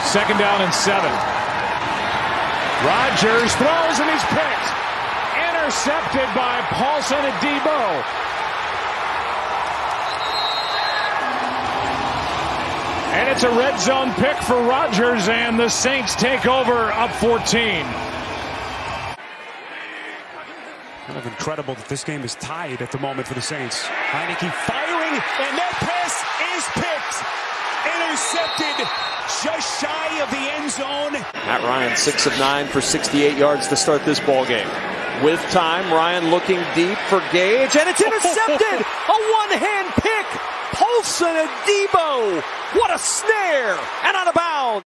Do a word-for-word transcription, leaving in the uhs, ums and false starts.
Second down and seven. Rodgers throws and he's picked. Intercepted by Paulson and Adebo. And it's a red zone pick for Rodgers, and the Saints take over up fourteen. Kind of incredible that this game is tied at the moment for the Saints. Heineke firing, and that pass is picked. Intercepted just shy of the end zone. Matt Ryan, six of nine for sixty-eight yards to start this ball game. With time, Ryan looking deep for Gage, and it's intercepted! A one-hand pick! Paulson, Adebo! What a snare! And out of bounds!